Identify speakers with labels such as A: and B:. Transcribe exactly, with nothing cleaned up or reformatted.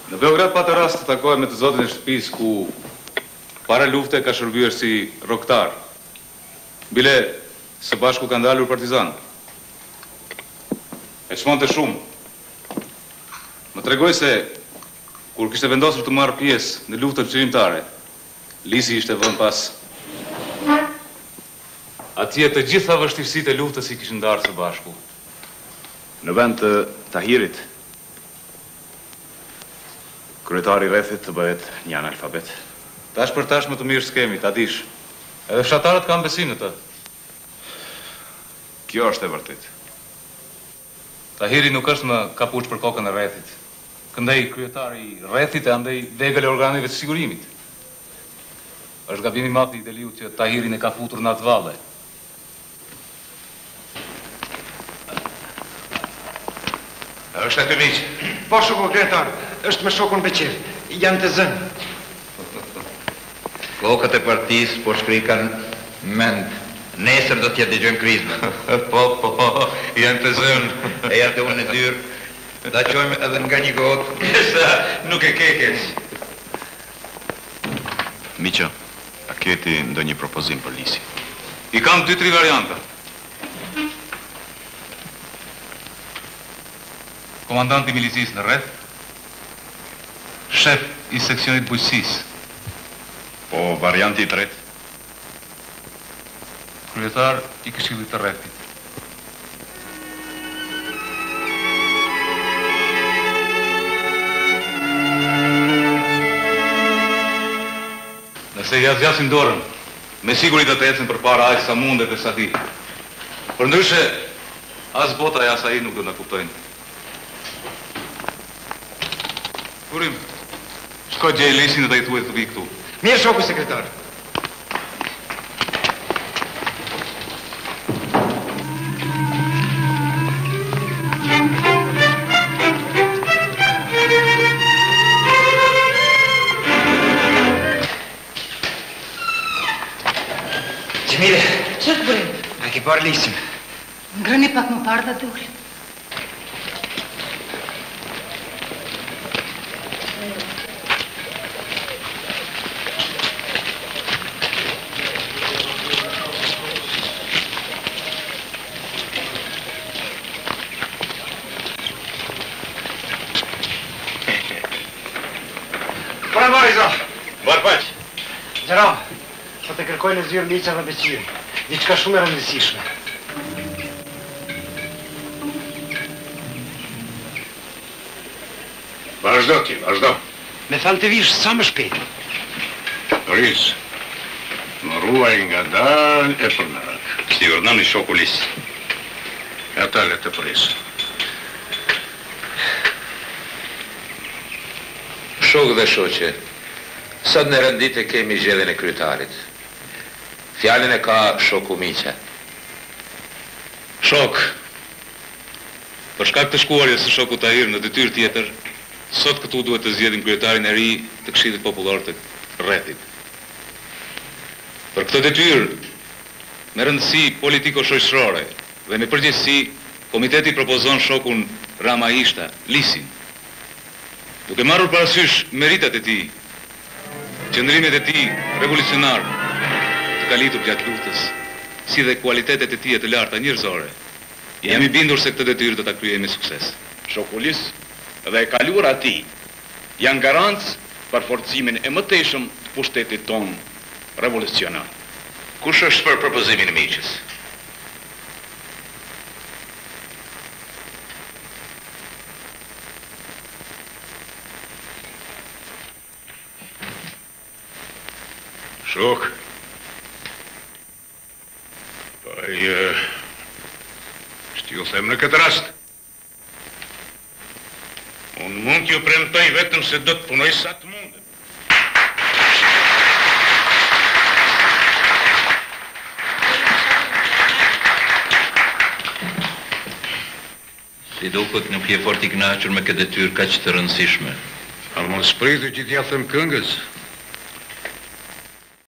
A: Në Beograd patë rast të takohem me të zotin e shtëpisë ku para lufte ka shërbyer si roktar. Bile së bashku ka ndalur partizan. E çmonte shumë. Më tregoj se kur kishte vendosur të marrë pjesë në luftën çlimtare, Lisi ishte vënë pas. Atje të gjitha vështirësitë e luftës i kishin ndarë së bashku.
B: Në vend të Tahirit, kryetari rrethit të bëhet një analfabet.
A: Tash për tash më të mirë s'kemi, ta dish. Edhe fshatarët kanë besim në të.
B: Kjo është e vërtet.
A: Tahiri nuk është më kapuç për kokën e rrethit. Këndej kryetari i rrethit e andej degël e organeve të sigurimit. Është gabim i madh i Deliut që Tahirin e ka futur në atë valle.
C: Është aty miq.
D: Po shoku kryetar, është me shokun Beqir. Janë të zënë.
C: Kokët e partisë po shkrikan mend. Nesër do t'ja dëgjojmë krizmën. Po, po, janë të zënë. E janë të unë në dyrë. Da qojmë edhe nga një gotë. Sa, nuk e kekes.
B: Miqo, a keti ndo një propozim për Lisi?
A: I kam dy tri varianta. Komandanti i milicisë në rreth, shef i seksionit bujqësisë.
B: Po varianti i tretë?
A: Kryetar i këshillit të rrethit. Nëse ja zgjasin dorën, me siguri do të ecën përpara aq sa mundet e sa di. Përndryshe, as bota e asaj nuk do na kuptojnë. Kurim, shko gjej Lisin dhe ta i thuaj të vi këtu.
D: Mirë shoku sekretar. Gjemile.
E: Që të bëjmë?
D: A ki parë Lisin?
E: Ngrëni pak më parë dhe dulë.
D: Kërkoj në zyrë Liqa dhe Beqir. Diçka shumë e rëndësishme.
F: Vazhdo ti, vazhdo.
D: Me thanë të vish sa më shpejt.
F: Ris, më ruaj nga dal e për narat.
B: Si urdhënoni shoku Lis.
F: E ata le të pris.
C: Shok dhe shoqe, sot në rëndite kemi zgjedhjen e kryetarit. Fjallin e ka shoku miqe.
A: Shok, për shkak të shkuarjes së shokut Tahir në detyrë tjetër, sot këtu duhet të zgjedhim kryetarin e ri të Këshillit Popullor të Rrethit. Për këtë detyrë, me rëndësi politiko-shoqërore dhe me përgjegjësi, komiteti propozon shokun Rama Ishta, Lisin. Duke marrur parasysh meritat e tij, qëndrimet e tij revolucionar, të kalitur gjatë luftës, si dhe kualitetet e tij të larta njerëzore, jemi bindur se këtë detyrë do ta kryejë me sukses.
B: Shoku Lis dhe e kaluara e tij janë garancë për forcimin e mëtejshëm të pushtetit ton revolucionar.
C: Kush është për propozimin e miqës?
F: Shok. Paj, shtiu them në këtë rast. Unë mund t'ju premtoj vetëm se do të punoj sa të mundet.
C: Si duket nuk je fort i kënaqur me këtë detyrë kaq të rëndësishme.
F: A mos pritu që t'ja them këngës?